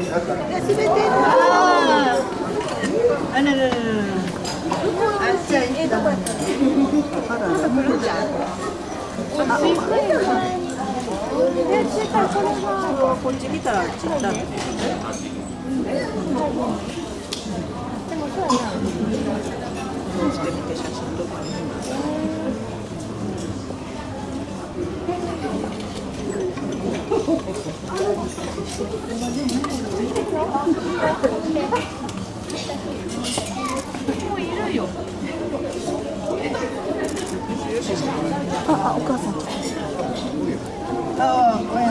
すべて。あらららら。あっちゃいいとこ。あら。こっち来たらちった。してみて写真とか。もういるよ。あ、お母さん。あ、親が。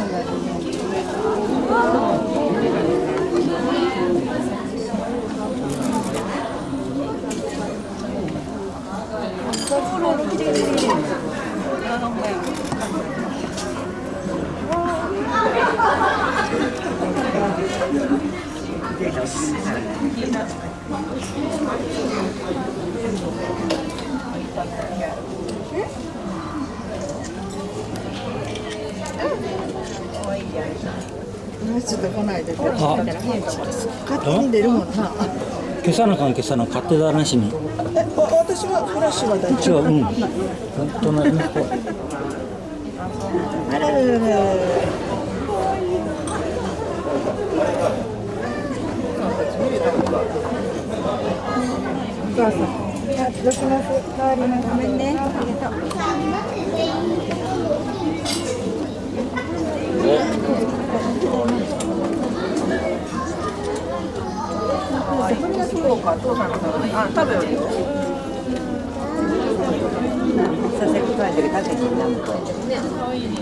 ちょっと来ないで。勝手に出るもんな。 消さなあかん消さな勝手だなしに。 私はフラッシュは大丈夫。 うん。隣の子。 あらららら。お母さん。どうします。代わりのごめんね。ありがとう。そうか、父さんの食べない。あ、食べようよ。佐々木帰ってる、かけてるな。ね、可愛いね。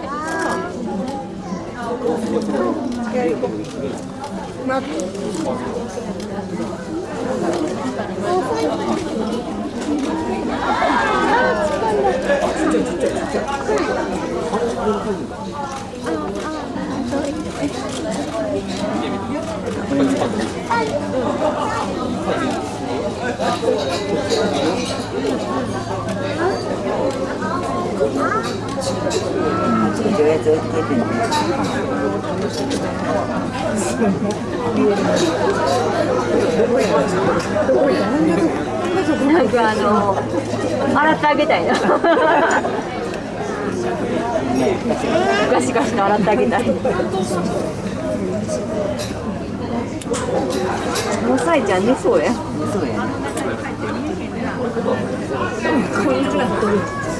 なんか洗ってあげたいな。ガシガシと洗ってあげたい。もうさいちゃん寝そうや。そうや。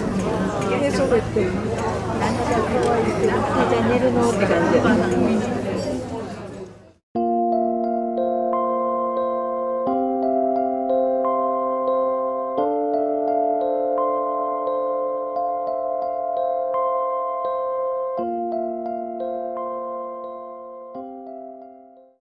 寝るのって感じ。